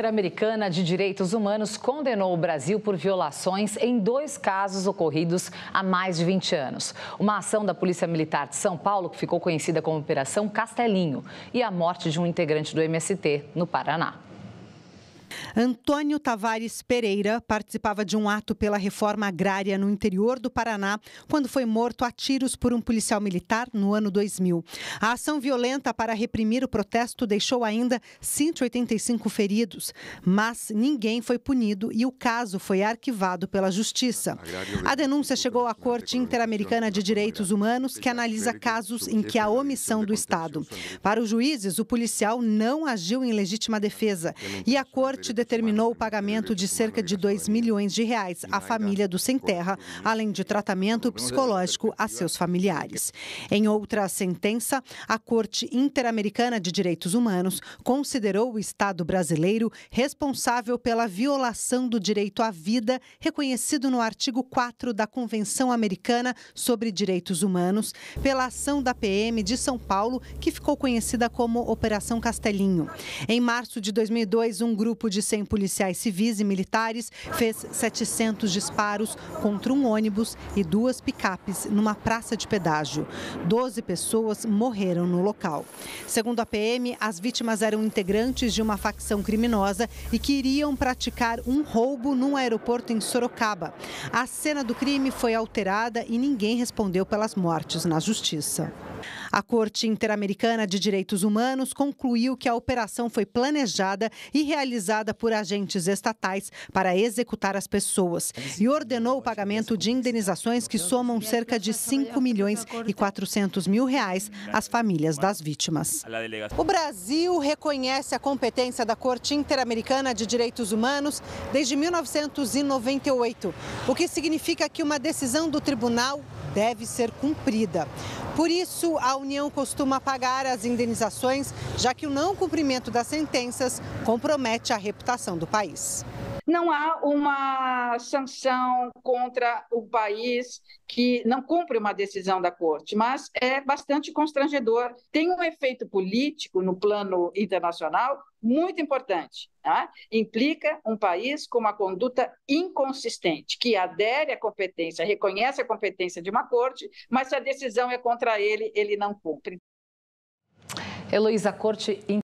Interamericana de Direitos Humanos condenou o Brasil por violações em 2 casos ocorridos há mais de 20 anos. Uma ação da Polícia Militar de São Paulo, que ficou conhecida como Operação Castelinho, e a morte de um integrante do MST no Paraná. Antônio Tavares Pereira participava de um ato pela reforma agrária no interior do Paraná, quando foi morto a tiros por um policial militar no ano 2000. A ação violenta para reprimir o protesto deixou ainda 185 feridos, mas ninguém foi punido e o caso foi arquivado pela Justiça. A denúncia chegou à Corte Interamericana de Direitos Humanos, que analisa casos em que há omissão do Estado. Para os juízes, o policial não agiu em legítima defesa e a Corte determinou o pagamento de cerca de R$2 milhões à família do sem terra, além de tratamento psicológico a seus familiares. Em outra sentença, a Corte Interamericana de Direitos Humanos considerou o Estado brasileiro responsável pela violação do direito à vida, reconhecido no artigo 4 da Convenção Americana sobre Direitos Humanos, pela ação da PM de São Paulo, que ficou conhecida como Operação Castelinho. Em março de 2002, um grupo de 100 policiais civis e militares fez 700 disparos contra um ônibus e 2 picapes numa praça de pedágio. 12 pessoas morreram no local. Segundo a PM, as vítimas eram integrantes de uma facção criminosa e que iriam praticar um roubo num aeroporto em Sorocaba. A cena do crime foi alterada e ninguém respondeu pelas mortes na Justiça. A Corte Interamericana de Direitos Humanos concluiu que a operação foi planejada e realizada por agentes estatais para executar as pessoas e ordenou o pagamento de indenizações que somam cerca de R$5 milhões e 400 mil às famílias das vítimas. O Brasil reconhece a competência da Corte Interamericana de Direitos Humanos desde 1998, o que significa que uma decisão do tribunal deve ser cumprida. Por isso, a União costuma pagar as indenizações, já que o não cumprimento das sentenças compromete a reputação do país. Não há uma sanção contra o país que não cumpre uma decisão da Corte, mas é bastante constrangedor. Tem um efeito político no plano internacional muito importante. Tá? Implica um país com uma conduta inconsistente, que adere à competência, reconhece a competência de uma Corte, mas se a decisão é contra ele, ele não cumpre. Heloísa, a Corte